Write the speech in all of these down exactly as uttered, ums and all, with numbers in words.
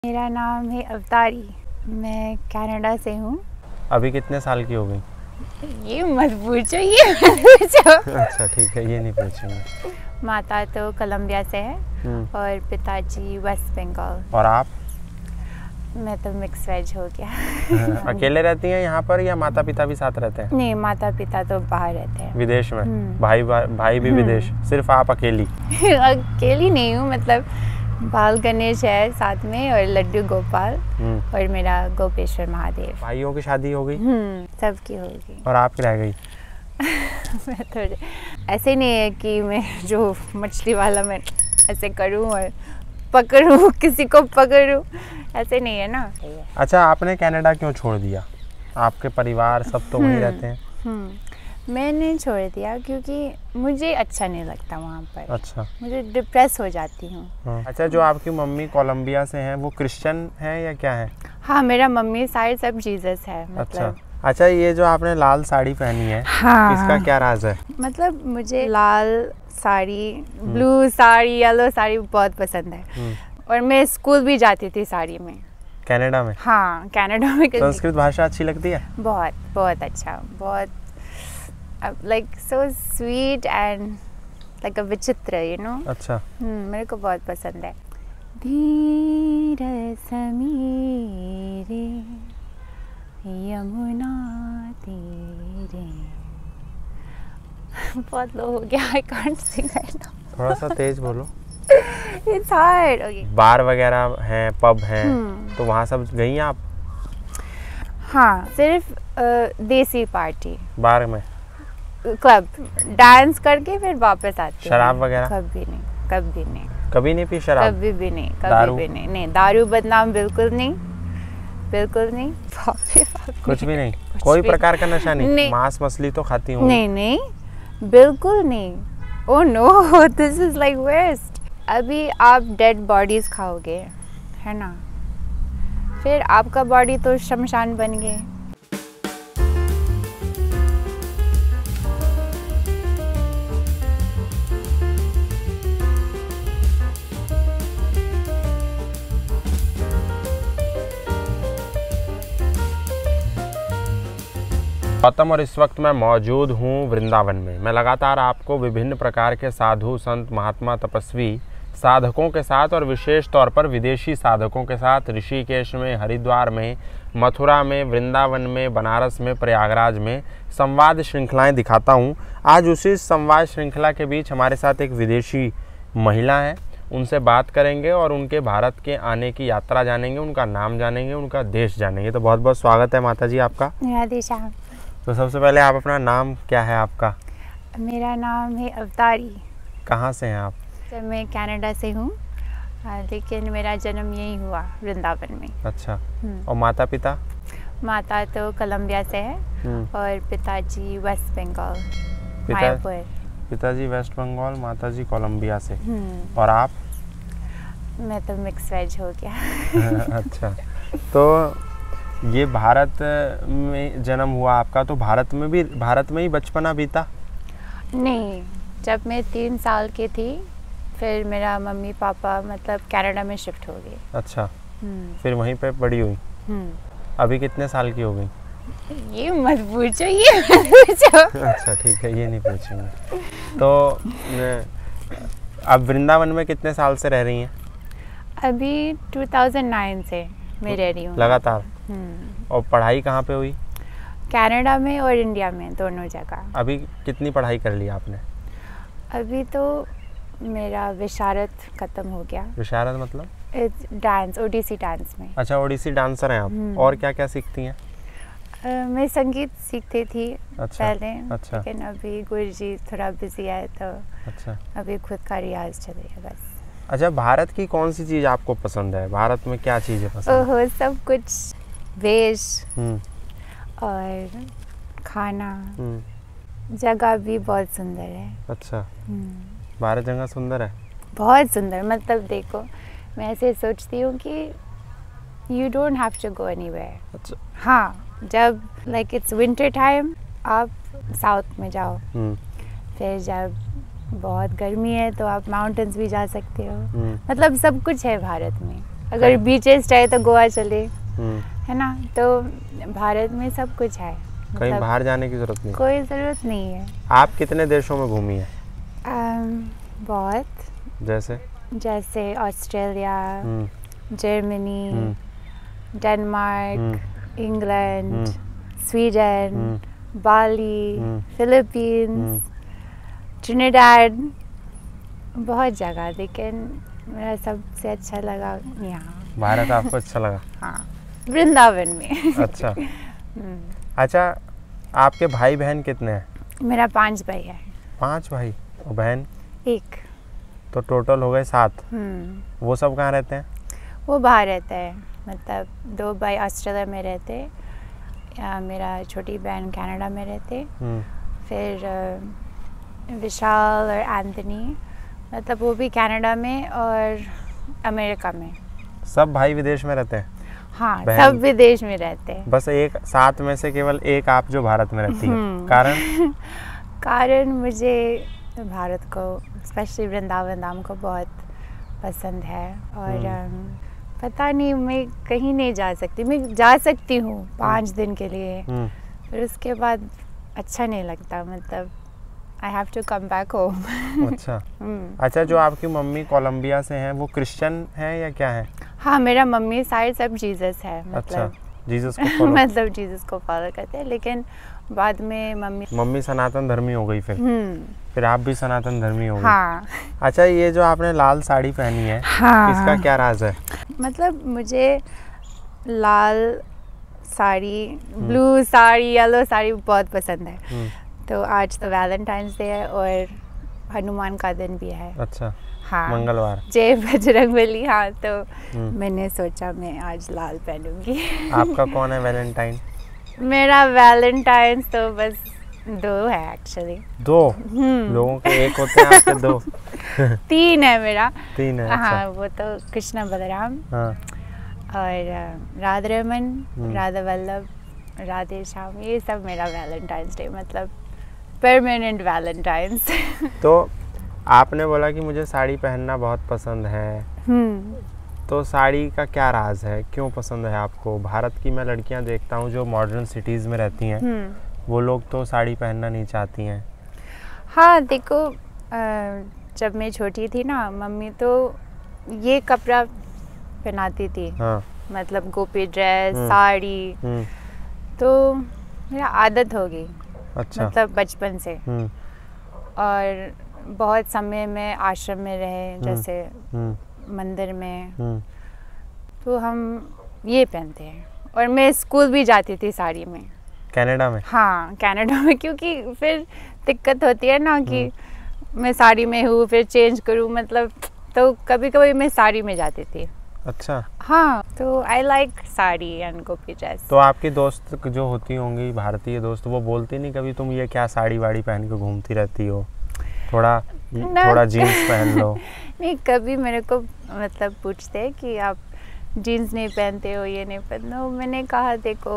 मेरा नाम है अवतारी। मैं कनाडा से हूँ। अभी कितने साल की हो गई? ये मत पूछो, ये मत पूछो। अच्छा ठीक है, ये नहीं पूछेंगे। माता तो कोलंबिया से है और पिताजी वेस्ट बंगाल। और आप? मैं तो मिक्स वेज हो गया। अकेले रहती हैं यहाँ पर या माता पिता भी साथ रहते हैं? नहीं, माता पिता तो बाहर रहते हैं, विदेश में। भाई भाई भी विदेश, सिर्फ आप अकेली? अकेली नहीं हूँ, मतलब बाल गणेश है साथ में और लड्डू गोपाल और मेरा गोपेश्वर महादेव। भाइयों की शादी हो गई? सबकी हो गई और आपकी रह गई। मैं तो ऐसे नहीं है कि मैं जो मछली वाला मैं ऐसे करूं और पकड़ूं, किसी को पकड़ूं, ऐसे नहीं है ना। अच्छा, आपने कनाडा क्यों छोड़ दिया? आपके परिवार सब तो वहीं रहते हैं। मैंने छोड़ दिया क्योंकि मुझे अच्छा नहीं लगता वहाँ पर। अच्छा। मुझे डिप्रेस हो जाती हूँ। अच्छा, जो आपकी मम्मी कोलंबिया से हैं वो क्रिश्चियन हैं या क्या है? हाँ, मेरा मम्मी साइड सब जीसस है। मतलब अच्छा अच्छा, ये जो आपने लाल साड़ी पहनी है, हाँ, इसका क्या राज है? मतलब मुझे लाल साड़ी, ब्लू साड़ी, येलो साड़ी बहुत पसंद है और मैं स्कूल भी जाती थी साड़ी में। कनाडा में? हाँ, कनाडा में। संस्कृत भाषा अच्छी लगती है? बहुत बहुत अच्छा, बहुत like so sweet and like a विचित्र, यू नो। अच्छा। हम्म मेरे को बहुत पसंद है। धीर समीरे यमुना तीरे। बहुत लो हो गया, I can't sing right now. थोड़ा सा तेज बोलो। It's hard. ओके। बार वगैरह हैं, पब हैं, तो वहाँ सब गई हैं आप? हाँ, सिर्फ uh, देसी पार्टी। बार में? क्लब डांस करके फिर वापस आते। शराब वगैरह? कभी नहीं, कभी नहीं। कभी नहीं पी शराब? कभी भी नहीं, कभी भी नहीं। नहीं, दारू बदनाम बिल्कुल नहीं, बिल्कुल नहीं। कुछ भी नहीं? कोई प्रकार का नशा नहीं? नहीं। मांस मछली तो खाती हूँ? नहीं नहीं, बिल्कुल नहीं। Oh no, this is like waste. अभी आप डेड बॉडीज खाओगे, है ना, फिर आपका बॉडी तो शमशान बन गए। गौतम, और इस वक्त मैं मौजूद हूँ वृंदावन में। मैं लगातार आपको विभिन्न प्रकार के साधु संत महात्मा तपस्वी साधकों के साथ और विशेष तौर पर विदेशी साधकों के साथ ऋषिकेश में, हरिद्वार में, मथुरा में, वृंदावन में, बनारस में, प्रयागराज में संवाद श्रृंखलाएं दिखाता हूँ। आज उसी संवाद श्रृंखला के बीच हमारे साथ एक विदेशी महिला है, उनसे बात करेंगे और उनके भारत के आने की यात्रा जानेंगे, उनका नाम जानेंगे, उनका देश जानेंगे। तो बहुत बहुत स्वागत है माता जी आपका। राधे श्याम। तो सबसे पहले आप अपना नाम क्या है आपका? मेरा नाम है अवतारी। कहाँ से हैं आप? तो मैं कनाडा से हूँ, लेकिन मेरा जन्म यही हुआ वृंदावन में। अच्छा। और माता पिता? माता तो कोलंबिया से है और पिताजी वेस्ट बंगाल, मायापुर। पिताजी वेस्ट बंगाल, माताजी कोलंबिया से। और आप? मैं तो मिक्स वेज हो गया। अच्छा, तो ये भारत में जन्म हुआ आपका, तो भारत में भी भारत में ही बचपना बीता? नहीं, जब मैं तीन साल की थी फिर मेरा मम्मी पापा मतलब कनाडा में शिफ्ट हो गए। अच्छा। फिर वहीं पे बड़ी हुई? अभी कितने साल की हो गई? ये मत पूछो, ये मत पूछो। अच्छा ठीक है, ये नहीं पूछेंगे। तो अब वृंदावन में कितने साल से रह रही हैं? अभी दो हज़ार नौ से मैं रह रही हूँ लगातार। और पढ़ाई कहाँ पे हुई? कनाडा में और इंडिया में, दोनों जगह। अभी कितनी पढ़ाई कर ली आपने? अभी तो मेरा विशारद खत्म हो गया। विशारद मतलब? डांस, ओडिसी डांस में। अच्छा, ओडिसी डांसर हैं आप। और क्या क्या सीखती हैं? uh, मैं संगीत सीखती थी। अच्छा, पहले। अच्छा। लेकिन अभी गुरुजी थोड़ा बिजी है तो अच्छा, अभी खुद का रियाज चल रहा है बस। अच्छा, भारत की कौन सी चीज़ आपको पसंद है? भारत में क्या चीज़ें पसंद है? ओहो, सब कुछ। वेश और खाना, जगह भी बहुत सुंदर है। अच्छा, भारत जगह सुंदर है? बहुत सुंदर। मतलब देखो, मैं ऐसे सोचती हूँ कि you don't have to go anywhere. अच्छा। हाँ, जब लाइक इट्स विंटर टाइम आप साउथ में जाओ, फिर जब बहुत गर्मी है तो आप माउंटेन्स भी जा सकते हो। मतलब सब कुछ है भारत में। अगर बीचेस चाहे तो गोवा चले, है ना। तो भारत में सब कुछ है, कहीं मतलब बाहर जाने की जरूरत नहीं, कोई ज़रूरत नहीं है। आप कितने देशों में घूमी हैं? um, बहुत, जैसे जैसे Australia, Germany, Denmark, England, Sweden, Bali, Philippines, Trinidad, बहुत जगह, लेकिन मेरा सबसे अच्छा लगा यहाँ भारत। आपको अच्छा लगा? हाँ, वृंदावन में। अच्छा अच्छा, आपके भाई बहन कितने हैं? मेरा पांच भाई है। पांच भाई और बहन एक, तो टोटल हो गए सात। हम्म वो सब कहाँ रहते हैं? वो बाहर रहते हैं, मतलब दो भाई ऑस्ट्रेलिया में रहते, या मेरा छोटी बहन कनाडा में रहते, फिर अ, विशाल और एंथनी, मतलब वो भी कनाडा में और अमेरिका में। सब भाई विदेश में रहते हैं? हाँ, सब विदेश में रहते हैं। बस एक सात में से केवल एक आप जो भारत में रहती है। कारण कारण मुझे भारत को, स्पेशली वृंदावन धाम को बहुत पसंद है, और पता नहीं, मैं कहीं नहीं जा सकती। मैं जा सकती हूँ पाँच दिन के लिए, फिर उसके बाद अच्छा नहीं लगता, मतलब I have to come back home. अच्छा अच्छा, जो आपकी मम्मी कोलंबिया से हैं वो क्रिश्चियन है या क्या है? हाँ, मेरा मम्मी साइड सब जीसस है, मतलब अच्छा, जीसस को फॉलो मतलब जीसस को फॉलो करते हैं, लेकिन बाद में मम्मी मम्मी सनातन धर्मी हो गई, फिर फिर आप भी सनातन धर्मी हो गई। हाँ। अच्छा, ये जो आपने लाल साड़ी पहनी है, हाँ, इसका क्या राज है? मतलब मुझे लाल साड़ी, ब्लू साड़ी, येलो साड़ी बहुत पसंद है। तो आज तो वैलेंटाइंस डे है और हनुमान का दिन भी है। अच्छा, हाँ, मंगलवार, जय बजरंगबली। हाँ, तो मैंने सोचा मैं आज लाल पहनूंगी। आपका कौन है वैलेंटाइन? मेरा वैलेंटाइन तो बस दो है एक्चुअली। दो? लोगों के एक होते हैं, आपके दो? तीन है मेरा। तीन है? अच्छा। हाँ, वो तो कृष्ण बलराम, हाँ, और राधा रमन, राधा वल्लभ, राधे श्याम, ये सब मेरा वैलेंटाइंस डे, मतलब परमानेंट वैलेंटाइंस। तो आपने बोला कि मुझे साड़ी पहनना बहुत पसंद है, तो साड़ी का क्या राज है, क्यों पसंद है आपको? भारत की मैं लड़कियां देखता हूँ जो मॉडर्न सिटीज़ में रहती हैं, वो लोग तो साड़ी पहनना नहीं चाहती हैं। हाँ, देखो, जब मैं छोटी थी ना, मम्मी तो ये कपड़ा पहनाती थी। हाँ। मतलब गोपी ड्रेस, साड़ी, तो मेरा आदत हो गई। अच्छा। मतलब बचपन से। और बहुत समय में आश्रम में रहे, जैसे मंदिर में, तो हम ये पहनते हैं। और मैं स्कूल भी जाती थी साड़ी में। कनाडा में? हाँ, कनाडा में, क्योंकि फिर दिक्कत होती है ना कि मैं साड़ी में हूँ, फिर चेंज करूँ, मतलब तो कभी कभी मैं साड़ी में जाती थी। अच्छा। हाँ, तो I like sari and Gopi dress. तो आपकी दोस्त जो होती होंगी भारतीय दोस्त, वो बोलती नहीं कभी तुम ये क्या साड़ी वाड़ी पहन के घूमती रहती हो, थोड़ा थोड़ा जीन्स पहन लो? नहीं, कभी मेरे को मतलब पूछते कि आप जीन्स नहीं पहनते हो, ये नहीं पहनते हो। मैंने कहा देखो,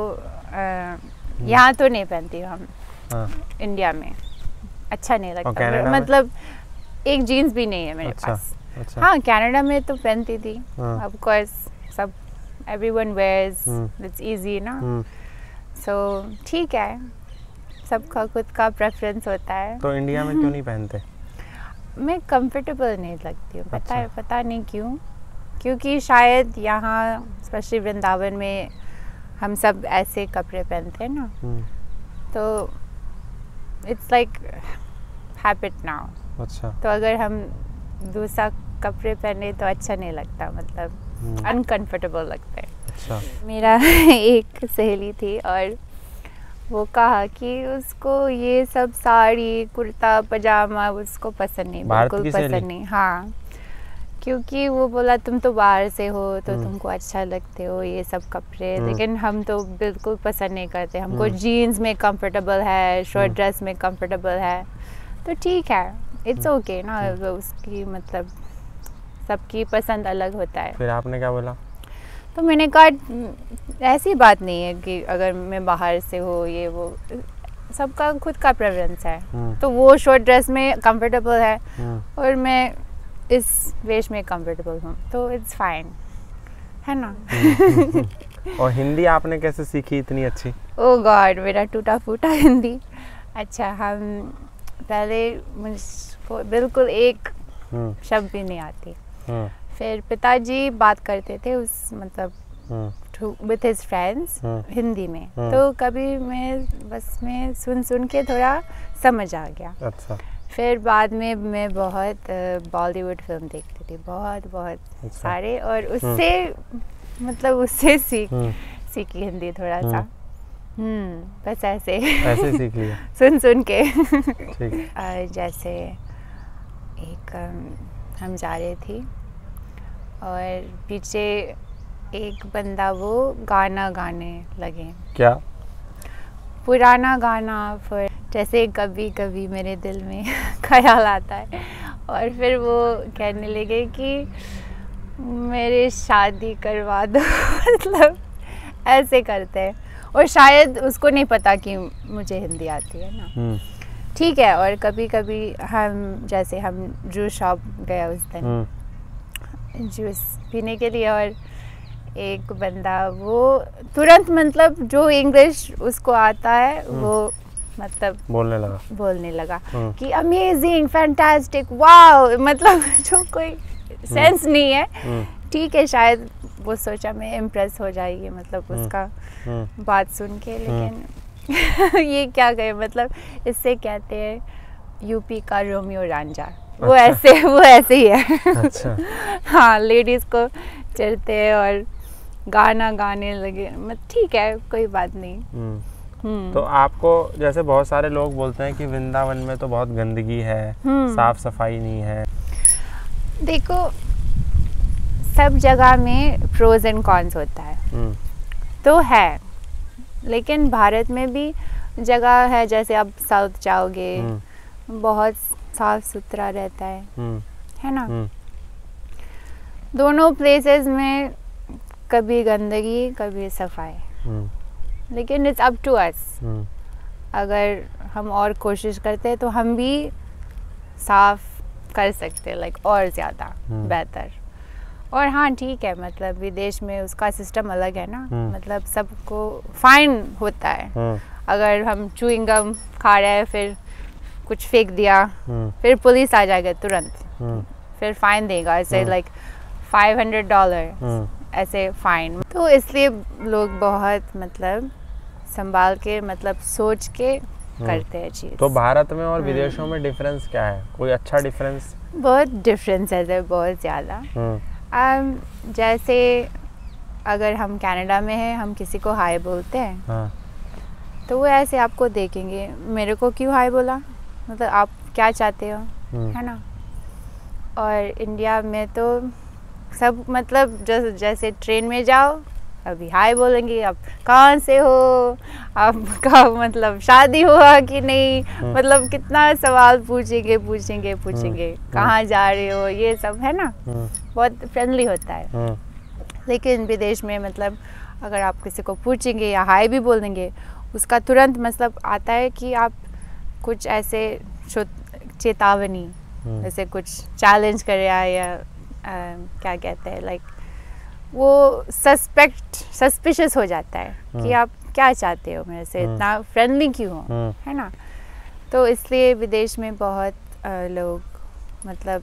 यहाँ तो नहीं पहनती हूँ हम। हाँ। इंडिया में अच्छा नहीं लगता, मतलब एक जीन्स भी नहीं है मेरे अच्छा, पास। अच्छा। हाँ, कनाडा में तो पहनती थी, ऑफ कोर्स, सब एवरीवन वेयर्स, इट्स इजी ना, सो ठीक है, सबका खुद का प्रेफरेंस होता है। तो इंडिया में क्यों नहीं पहनते? मैं कंफर्टेबल नहीं लगती हूँ। पता है, पता नहीं क्यों, क्योंकि शायद यहाँ स्पेशली वृंदावन में हम सब ऐसे कपड़े पहनते हैं ना, तो इट्स लाइक हैबिट नाउ। अच्छा। तो अगर हम दूसरा कपड़े पहने तो अच्छा नहीं लगता, मतलब अनकंफर्टेबल लगता है। अच्छा। मेरा एक सहेली थी और वो कहा कि उसको ये सब साड़ी, कुर्ता, पजामा उसको पसंद नहीं, बिल्कुल पसंद नहीं। हाँ, क्योंकि वो बोला तुम तो बाहर से हो तो तुमको अच्छा लगते हो ये सब कपड़े, लेकिन हम तो बिल्कुल पसंद नहीं करते। हमको जीन्स में कंफर्टेबल है, शॉर्ट ड्रेस में कंफर्टेबल है, तो ठीक है, इट्स ओके ना। उसकी मतलब सबकी पसंद अलग होता है। फिर आपने क्या बोला? तो मैंने कहा ऐसी बात नहीं है कि अगर मैं बाहर से हो ये वो, सबका खुद का प्रेफरेंस है। तो वो शॉर्ट ड्रेस में कंफर्टेबल है और मैं इस वेश में कंफर्टेबल हूँ, तो इट्स फाइन। है ना। और हिंदी आपने कैसे सीखी इतनी अच्छी? ओ गॉड, मेरा टूटा फूटा हिंदी। अच्छा, हम पहले मुझको बिल्कुल एक शब्द भी नहीं आती। फिर पिताजी बात करते थे उस मतलब विथ हिज फ्रेंड्स हिंदी में, तो कभी मैं बस में सुन सुन के थोड़ा समझ आ गया। अच्छा। फिर बाद में मैं बहुत बॉलीवुड फिल्म देखती थी, बहुत बहुत अच्छा। सारे, और उससे मतलब उससे सीख सीखी हिंदी थोड़ा सा। हम्म बस ऐसे ऐसे सीख लिया सुन सुन के। ठीक। जैसे एक हम जा रहे थी और पीछे एक बंदा वो गाना गाने लगे। क्या? पुराना गाना, फिर जैसे कभी कभी मेरे दिल में ख्याल आता है, और फिर वो कहने लगे कि मेरी शादी करवा दो। मतलब ऐसे करते हैं, और शायद उसको नहीं पता कि मुझे हिंदी आती है ना। ठीक है। और कभी कभी हम जैसे हम जूस शॉप गए उस दिन जूस पीने के लिए, और एक बंदा वो तुरंत मतलब जो इंग्लिश उसको आता है वो मतलब बोलने लगा बोलने लगा कि अमेजिंग, फैंटास्टिक, वाओ, मतलब जो कोई सेंस नहीं है। ठीक है, शायद वो सोचा मैं इम्प्रेस हो जाएगी मतलब उसका बात सुन के, लेकिन ये क्या गए, मतलब इससे कहते हैं यूपी का रोमियो रांझा। वो अच्छा। ऐसे वो ऐसे ही है। अच्छा। हाँ, लेडीज को चढ़ते हैं और गाना गाने लगे, मतलब ठीक है, कोई बात नहीं। तो आपको जैसे बहुत सारे लोग बोलते हैं कि वृंदावन में तो बहुत गंदगी है, साफ सफाई नहीं है। देखो, सब जगह में प्रोज एंड कॉन्स होता है, तो है, लेकिन भारत में भी जगह है, जैसे आप साउथ जाओगे बहुत साफ सुथरा रहता है, है ना। दोनों प्लेसेस में कभी गंदगी कभी सफाई, लेकिन इट्स अप टू अस। अगर हम और कोशिश करते हैं तो हम भी साफ कर सकते हैं, लाइक और ज़्यादा बेहतर। और हाँ ठीक है, मतलब विदेश में उसका सिस्टम अलग है ना, मतलब सबको फाइन होता है। अगर हम च्युइंग गम खा रहे हैं, फिर कुछ फेंक दिया, फिर पुलिस आ जाएगा तुरंत, फिर फाइन देगा, ऐसे लाइक फाइव हंड्रेड डॉलर ऐसे फाइन। तो इसलिए लोग बहुत मतलब संभाल के, मतलब सोच के करते हैं चीज़। तो भारत में और विदेशों में डिफरेंस क्या है? कोई अच्छा डिफरेंस? बहुत डिफरेंस है, बहुत ज़्यादा। um, जैसे अगर हम कनाडा में हैं, हम किसी को हाय बोलते हैं, हाँ। तो वो ऐसे आपको देखेंगे, मेरे को क्यों हाय बोला, मतलब आप क्या चाहते हो, है ना। और इंडिया में तो सब मतलब जैसे जैसे ट्रेन में जाओ, अभी हाय बोलेंगे, आप कहाँ से हो, आपका मतलब शादी हुआ कि नहीं, मतलब कितना सवाल पूछेंगे पूछेंगे पूछेंगे कहाँ जा रहे हो, ये सब, है ना। बहुत फ्रेंडली होता है। लेकिन विदेश में मतलब अगर आप किसी को पूछेंगे या हाय भी बोल देंगे, उसका तुरंत मतलब आता है कि आप कुछ ऐसे चेतावनी, जैसे कुछ चैलेंज कर रहा है, या आ, क्या कहते हैं, लाइक वो सस्पेक्ट सस्पिशियस हो जाता है कि आप क्या चाहते हो मेरे से, इतना फ्रेंडली क्यों हो, है ना। तो इसलिए विदेश में बहुत आ, लोग मतलब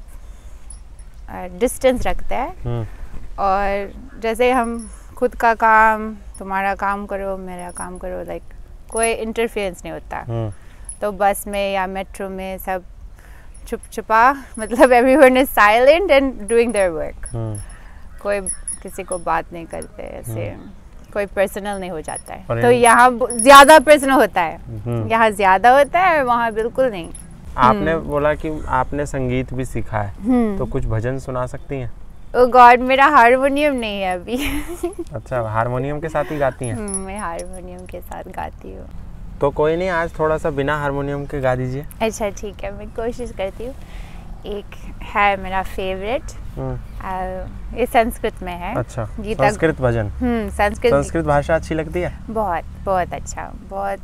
डिस्टेंस रखते हैं, और जैसे हम खुद का काम, तुम्हारा काम करो मेरा काम करो, लाइक कोई इंटरफेरेंस नहीं होता। तो बस में या मेट्रो में सब छुप छुपा, मतलब everyone is silent and doing their work. कोई किसी को बात नहीं करते, ऐसे कोई पर्सनल नहीं हो जाता है। तो यहाँ ज्यादा पर्सनल होता है, यहाँ ज्यादा होता है, वहाँ बिल्कुल नहीं। आपने बोला कि आपने संगीत भी सीखा है, तो कुछ भजन सुना सकती हैं? ओह गॉड, मेरा हारमोनियम नहीं है अभी। अच्छा, हारमोनियम के साथ ही गाती हैं? मैं हारमोनियम के साथ गाती हूँ। तो कोई नहीं, आज थोड़ा सा बिना हारमोनियम के गा दीजिए। अच्छा ठीक है, मैं कोशिश करती हूँ। एक है मेरा फेवरेट, ये संस्कृत में है। अच्छा, गीता संस्कृत भजन। हम्म संस्कृत संस्कृत भाषा अच्छी लगती है? बहुत बहुत अच्छा,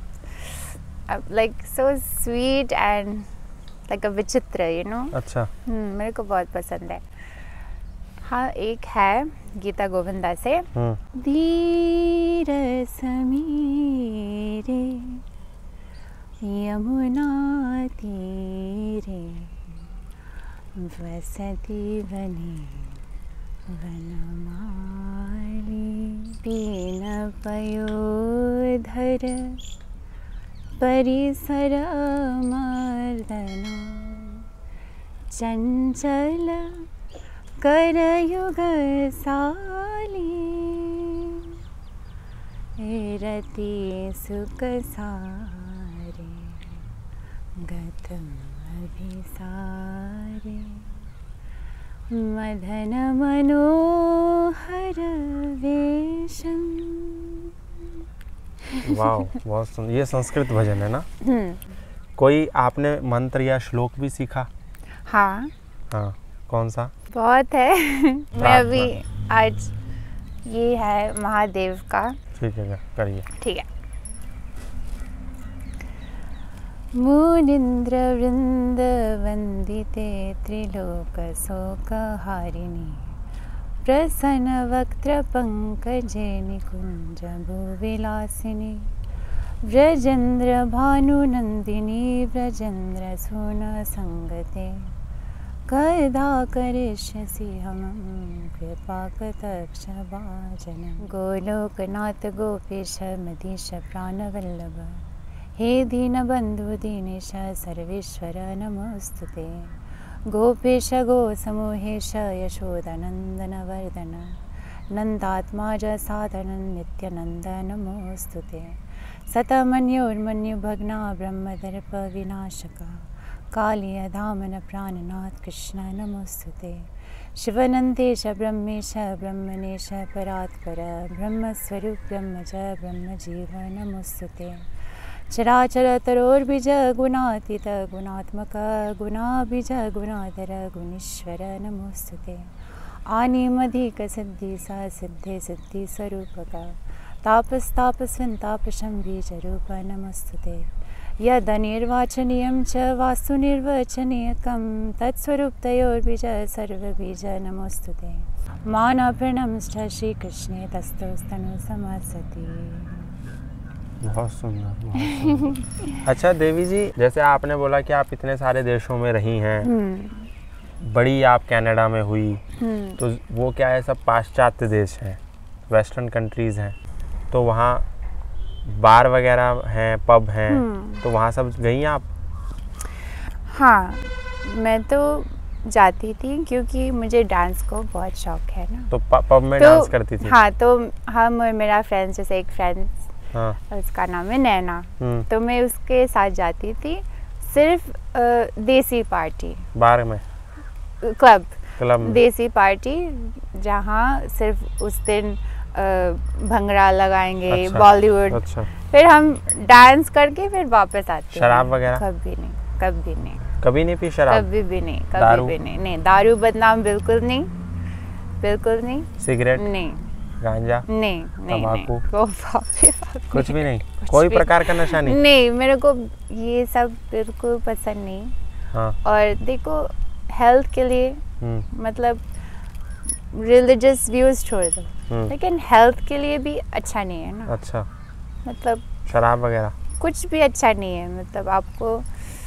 बहुत like so sweet and like a विचित्र, यू नो। अच्छा। हम्म मेरे को बहुत पसंद है। हाँ, एक है गीता गोविंदा से, धीर समीरे यमुना तीरे वसति वने वनमाली पीन पयोधर परिसर मर्दना चंचल करयुग साली रति सुख सारे गतम अभिसारे मदन मनोहर वेशम। वाह, बहुत सुंदर। ये संस्कृत भजन है ना? कोई आपने मंत्र या श्लोक भी सीखा? हाँ हाँ, कौन सा? बहुत है। मैं अभी आज ये है महादेव का। ठीक है, करिए। ठीक है। मुनीन्द्र वृंद वंदिते त्रिलोक शोक हारिणी प्रसन्न वक्त्र पंकजे निकुंज भुविलासिनी व्रजेन्द्र भानुनंदिनी व्रजेन्द्र सुन संगते कदा करिष्यसि हमं कृपाकटाक्ष भाजनं गोलोकनाथ गोपेश मदीश प्राणवल्लभ हे दीनबन्धु दीनेश सर्वेश्वर नमोस्तुते गोपेश गोसमोहेश यशोदानन्दन वर्धन नन्दात्माज साधनं नित्यानन्द नमोस्तुते सतमन्योर्मन्युभग्ना ब्रह्मदर्प विनाशका कालिय धामन प्राणनाथ कृष्ण नमोस्तुते शिवनन्देश ब्रह्मेश ब्रह्मणेश परात्पर ब्रह्मस्वरूप ब्रह्मज ब्रह्मजीव नमोस्तुते चराचर तरोर्बिज गुणातीत गुणात्मक गुणाभिज गुणाधर गुणीश्वर नमोस्तुते आनिमधिक सिद्धि स सिद्धि सिद्धि स्वरूपक तापस तापस्वन्तापशं बीजरूप नमोस्तुते यदनिर्वाचनीयं च वास्तु निर्वचनीयकं तत्स्वरूपतयोर्बीज सर्वबीज नमोस्तुते मानप्रणमश्च श्रीकृष्णे तस्थोस्तनु समसति। बहुत सुंदर, बहुत सुंदर। अच्छा देवी जी, जैसे आपने बोला कि आप इतने सारे देशों में रही हैं, बड़ी आप कनाडा में हुई, तो वो क्या है, सब पाश्चात्य देश हैं, वेस्टर्न कंट्रीज़ हैं, तो वहाँ बार वगैरह हैं, पब हैं, तो वहाँ सब गई आप? हाँ, मैं तो जाती थी क्योंकि मुझे डांस को बहुत शौक है ना। तो पब में तो, डांस करती थी? हाँ, तो हम और मेरा फ्रेंड, जैसे एक फ्रेंड, हाँ, उसका नाम है नैना, तो मैं उसके साथ जाती थी सिर्फ देसी पार्टी, बार में, क्लब क्लब में। देसी पार्टी जहाँ सिर्फ उस दिन भंगड़ा लगाएंगे, अच्छा, बॉलीवुड, अच्छा। फिर हम डांस करके फिर वापस आते। शराब वगैरह? कभी नहीं, कभी नहीं। कभी नहीं पी शराब? कभी भी नहीं, कभी भी नहीं। नहीं, दारू बदनाम बिल्कुल नहीं, बिल्कुल नहीं। सिगरेट नहीं, गांजा नहीं, नहीं, तंबाकू कुछ भी नहीं? कुछ कोई भी प्रकार का नशा नहीं? नहीं, मेरे को ये सब बिल्कुल पसंद नहीं। हाँ। और देखो, हेल्थ के लिए, मतलब रिलीजियस व्यूज छोड़ दो, लेकिन हेल्थ के लिए भी अच्छा नहीं है ना। अच्छा, मतलब शराब वगैरह कुछ भी अच्छा नहीं है, मतलब आपको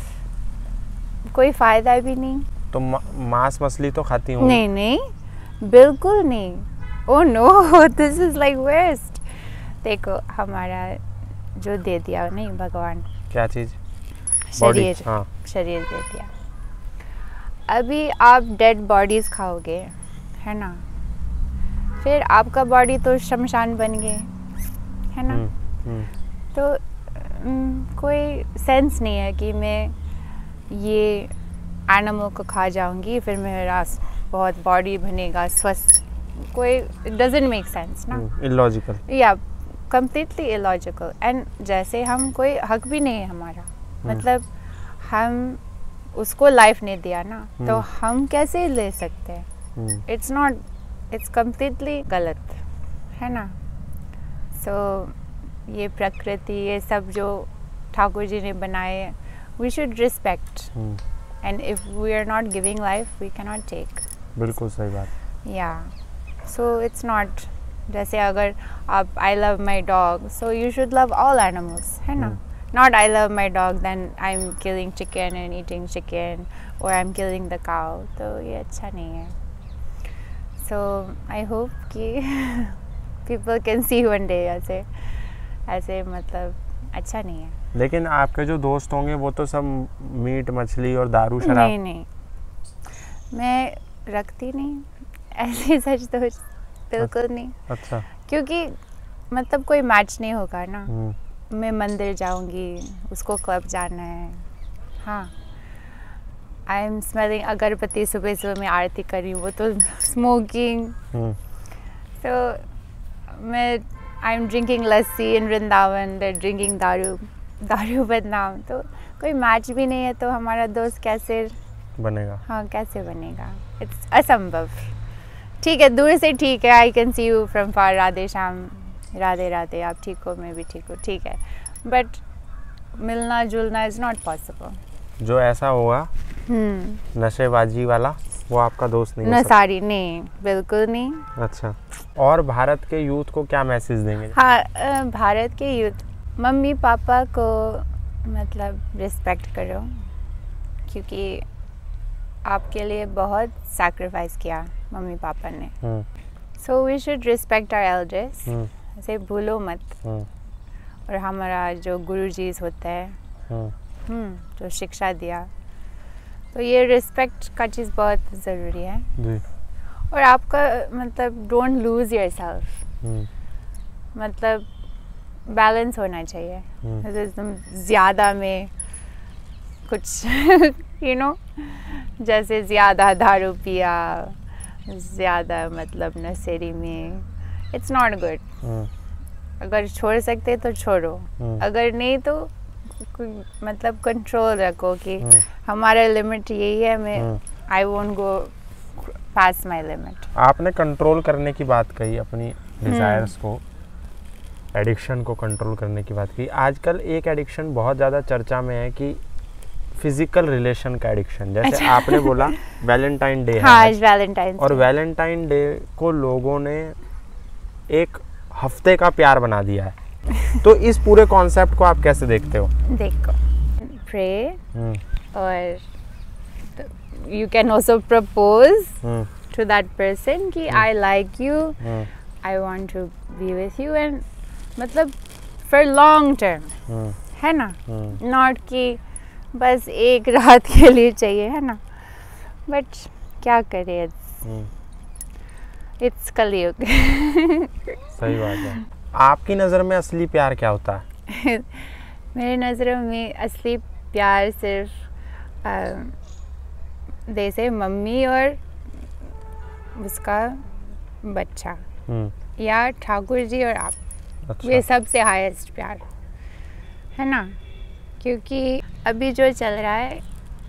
कोई फायदा भी नहीं। तो मांस मछली तो खाती हूँ? नहीं नहीं, बिल्कुल नहीं। Oh no, this is like waste. देखो, हमारा जो दे दिया नहीं भगवान, क्या चीज? शरीर। हाँ, शरीर दे दिया। अभी आप डेड बॉडीज खाओगे, है ना, फिर आपका बॉडी तो शमशान बन गए, है ना। हुँ, हुँ। तो न, कोई सेंस नहीं है कि मैं ये एनिमल को खा जाऊंगी फिर मेरा बहुत बॉडी बनेगा स्वस्थ। कोई, इट डजंट मेक सेंस ना। इलॉजिकल, या कंप्लीटली इलॉजिकल। एंड जैसे हम, कोई हक भी नहीं है हमारा, मतलब हम उसको लाइफ नहीं दिया ना, तो हम कैसे ले सकते हैं? इट्स नॉट, इट्स कम्प्लीटली गलत, है ना। सो so, ये प्रकृति, ये सब जो ठाकुर जी ने बनाए, we should respect, and if we are not giving life, we can not take. बिल्कुल सही बात। या सो इट्स नॉट जैसे अगर आप I love my dog so you should love all animals, है ना. Not I love my dog then I am killing chicken and eating chicken और I am killing the cow, तो ये अच्छा नहीं है. सो आई होप कि people can see one day ऐसे ऐसे मतलब अच्छा नहीं है. लेकिन आपके जो दोस्त होंगे वो तो सब मीट मछली और दारू शराब. नहीं नहीं, मैं रखती नहीं ऐसे सच तो बिल्कुल नहीं. अच्छा. क्योंकि मतलब कोई मैच नहीं होगा ना. मैं मंदिर जाऊंगी, उसको क्लब जाना है. हाँ, आई एम स्मेलिंग अगरबत्ती सुबह सुबह मैं आरती कर रही हूँ, वो तो स्मोकिंग. तो मैं I am drinking lassi in Vrindavan, they drinking daru दारू बदनाम. तो कोई मैच भी नहीं है तो हमारा दोस्त कैसे बनेगा. हाँ, कैसे बनेगा. इट्स असंभव. ठीक है, दूर से ठीक है, I can see you from far, Radhe Shyam, Radhe Radhe, आप ठीक हो, मैं भी ठीक हूँ, ठीक है. बट मिलना जुलना इज़ नॉट पॉसिबल. जो ऐसा होगा नशेबाजी वाला वो आपका दोस्त नहीं. नसारी नहीं, बिल्कुल नहीं. अच्छा. और भारत के यूथ को क्या मैसेज देंगे? हाँ, भारत के यूथ, मम्मी पापा को मतलब रिस्पेक्ट करो, क्योंकि आपके लिए बहुत सैक्रिफाइस किया मम्मी पापा ने. So we should respect our elders, ऐसे भूलो मत. और हमारा जो गुरुजी होता है हम्म जो शिक्षा दिया, तो ये रिस्पेक्ट का चीज़ बहुत ज़रूरी है जी. और आपका मतलब डोंट लूज योर सेल्फ, मतलब बैलेंस होना चाहिए. जैसे तुम ज़्यादा में कुछ यू नो जैसे ज़्यादा दारू पिया, ज़्यादा मतलब नशेड़ी में, इट्स नॉट गुड. अगर छोड़ सकते तो छोड़ो, अगर नहीं तो मतलब कंट्रोल रखो कि हमारा लिमिट यही है, मैं I won't go past my limit. आपने कंट्रोल करने की बात कही, अपनी डिजायर्स को, एडिक्शन को कंट्रोल करने की बात की. आजकल एक एडिक्शन बहुत ज़्यादा चर्चा में है कि फिजिकल रिलेशन का एडिक्शन. जैसे अच्छा. आपने बोला वैलेंटाइन डे है. हाँ, आज वैलेंटाइन और वैलेंटाइन डे को लोगों ने एक हफ्ते का प्यार बना दिया है. तो इस पूरे कॉन्सेप्ट को आप कैसे देखते हो? देखो, प्रे और you can also propose to that person कि I like you, I want to be with you, and मतलब फॉर लॉन्ग टर्म, है ना. नॉट कि बस एक रात के लिए चाहिए, है ना. बट क्या करें, इट्स कलयुग. सही बात है. आपकी नज़र में असली प्यार क्या होता है? मेरे नज़रों में असली प्यार सिर्फ जैसे मम्मी और उसका बच्चा, या ठाकुर जी और आप. अच्छा. ये सबसे हाईएस्ट प्यार है ना. क्योंकि अभी जो चल रहा है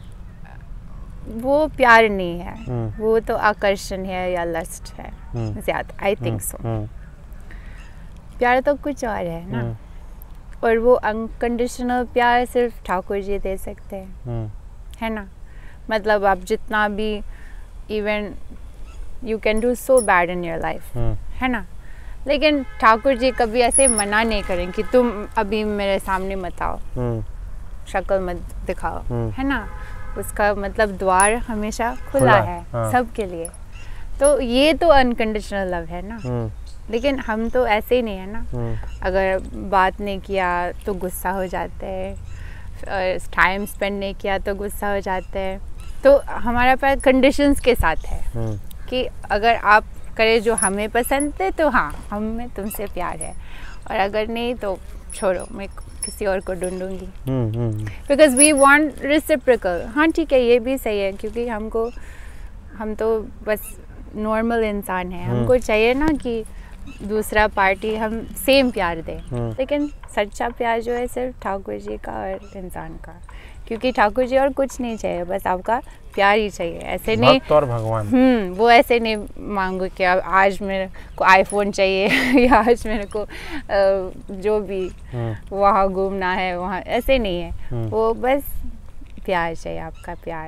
वो प्यार नहीं है, वो तो आकर्षण है या लस्ट है ज़्यादा. I think so. प्यार तो कुछ और है ना. और वो अनकंडीशनल प्यार सिर्फ ठाकुर जी दे सकते हैं, है ना. मतलब आप जितना भी, even you can do so bad in your life, है ना, लेकिन ठाकुर जी कभी ऐसे मना नहीं करें कि तुम अभी मेरे सामने मत आओ, शक्ल मत दिखाओ, है ना. उसका मतलब द्वार हमेशा खुला, खुला है हाँ. सबके लिए. तो ये तो अनकंडीशनल लव है ना. लेकिन हम तो ऐसे ही नहीं है ना. अगर बात नहीं किया तो गुस्सा हो जाते हैं, टाइम स्पेंड नहीं किया तो गुस्सा हो जाते हैं. तो हमारा प्यार कंडीशंस के साथ है कि अगर आप करें जो हमें पसंद है तो हाँ, हमें तुमसे प्यार है, और अगर नहीं तो छोड़ो, मैं किसी और को ढूंढूंगी. Because we want reciprocal. हाँ ठीक है, ये भी सही है, क्योंकि हमको हम तो बस नॉर्मल इंसान हैं, हमको चाहिए ना कि दूसरा पार्टी हम सेम प्यार दे. लेकिन सच्चा प्यार जो है सिर्फ ठाकुर जी का और इंसान का, क्योंकि ठाकुर जी और कुछ नहीं चाहिए, बस आपका प्यार ही चाहिए. ऐसे नहीं और भगवान हम्म वो ऐसे नहीं मांगो कि आज मेरे को आईफोन चाहिए या आज मेरे को जो भी वहाँ घूमना है वहाँ, ऐसे नहीं है. वो बस प्यार चाहिए, आपका प्यार,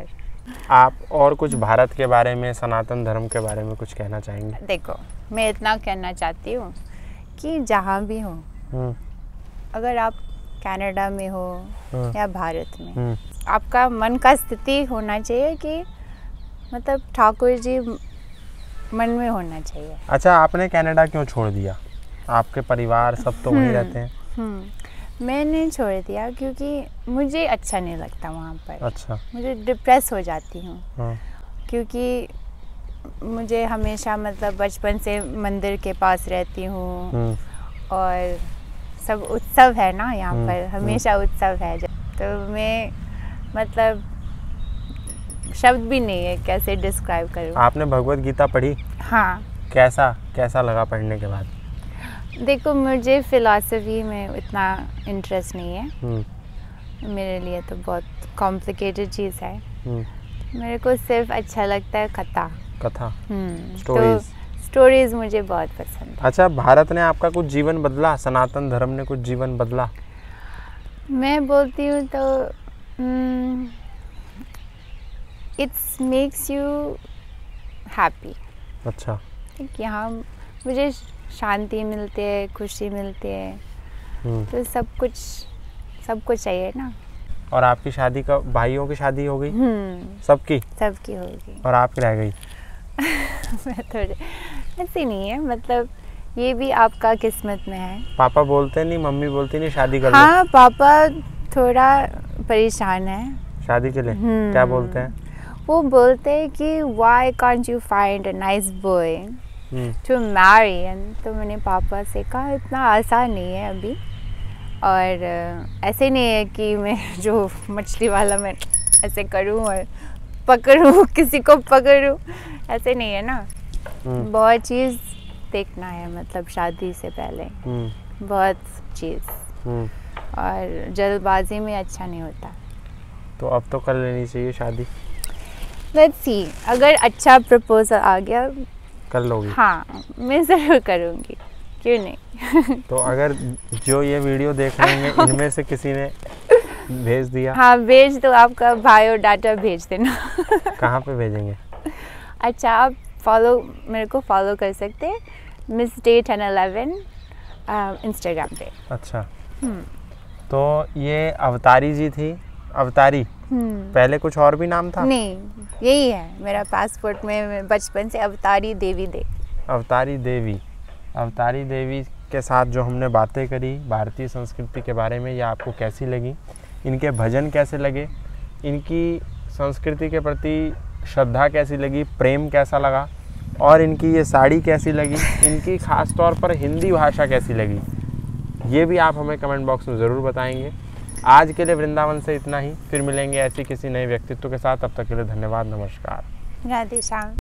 आप और कुछ भारत के बारे में, सनातन धर्म के बारे में कुछ कहना चाहेंगे? देखो, मैं इतना कहना चाहती हूँ कि जहाँ भी हो, अगर आप कनाडा में हो या भारत में, आपका मन का स्थिति होना चाहिए कि मतलब ठाकुर जी मन में होना चाहिए। अच्छा, आपने कनाडा क्यों छोड़ दिया? आपके परिवार सब तो वहीं रहते हैं। हम्म मैंने छोड़ दिया क्योंकि मुझे अच्छा नहीं लगता वहाँ पर। अच्छा। मुझे डिप्रेस हो जाती हूँ। हाँ। क्योंकि मुझे हमेशा मतलब बचपन से मंदिर के पास रहती हूँ और सब उत्सव है ना यहाँ पर, हमेशा उत्सव है। तो मैं मतलब शब्द भी नहीं है कैसे डिस्क्राइब करूँ। आपने भगवत गीता पढ़ी? हाँ। कैसा कैसा लगा पढ़ने के बाद? देखो, मुझे फिलॉसफी में उतना इंटरेस्ट नहीं है, मेरे लिए तो बहुत कॉम्प्लिकेटेड चीज़ है। मेरे को सिर्फ अच्छा लगता है कथा कथा स्टोरीज। तो स्टोरीज मुझे बहुत पसंद है। अच्छा, भारत ने आपका कुछ जीवन बदला? सनातन धर्म ने कुछ जीवन बदला? मैं बोलती हूँ तो इट्स मेक्स यू हैप्पी। अच्छा। यहाँ मुझे शांति मिलती है, खुशी मिलती है, तो सब कुछ सब कुछ चाहिए ना। और आपकी शादी का, भाइयों की शादी हो गई? सबकी सबकी होगी और आपकी रह गई? मैं थोड़े ऐसे नहीं है, मतलब ये भी आपका किस्मत में है। पापा बोलते नहीं, मम्मी बोलती नहीं शादी कर लो? हाँ, पापा थोड़ा परेशान है शादी के लिए। क्या बोलते हैं? वो बोलते हैं कि why can't you find a nice boy to marry? तो मैंने पापा से कहा इतना आसान नहीं है अभी, और ऐसे नहीं है कि मैं जो मछली वाला मैं ऐसे करूं और पकड़ूं, किसी को पकड़ूं, ऐसे नहीं है ना। बहुत चीज़ देखना है, मतलब शादी से पहले बहुत चीज़, और जल्दबाजी में अच्छा नहीं होता। तो अब तो कर लेनी चाहिए शादी। लेट्स सी, अगर अच्छा प्रपोजल आ गया कर लोगी? हाँ, मैं ज़रूर करूँगी, क्यों नहीं। तो अगर जो ये वीडियो देख रहे हैं इनमें से किसी ने भेज दिया? हाँ, भेज दो, आपका बायोडाटा भेज देना। कहाँ पे भेजेंगे? अच्छा, आप फॉलो मेरे को फॉलो कर सकते हैं, miss day ten eleven Instagram पे। अच्छा। तो ये अवतारी जी थी? अवतारी पहले कुछ और भी नाम था? नहीं, यही है मेरा पासपोर्ट में, बचपन से अवतारी देवी दे। अवतारी देवी। अवतारी देवी के साथ जो हमने बातें करी भारतीय संस्कृति के बारे में, ये आपको कैसी लगी? इनके भजन कैसे लगे? इनकी संस्कृति के प्रति श्रद्धा कैसी लगी? प्रेम कैसा लगा? और इनकी ये साड़ी कैसी लगी? इनकी खास तौर पर हिंदी भाषा कैसी लगी? ये भी आप हमें कमेंट बॉक्स में ज़रूर बताएंगे। आज के लिए वृंदावन से इतना ही, फिर मिलेंगे ऐसी किसी नए व्यक्तित्व के साथ। तब तक के लिए धन्यवाद, नमस्कार, राधे श्याम।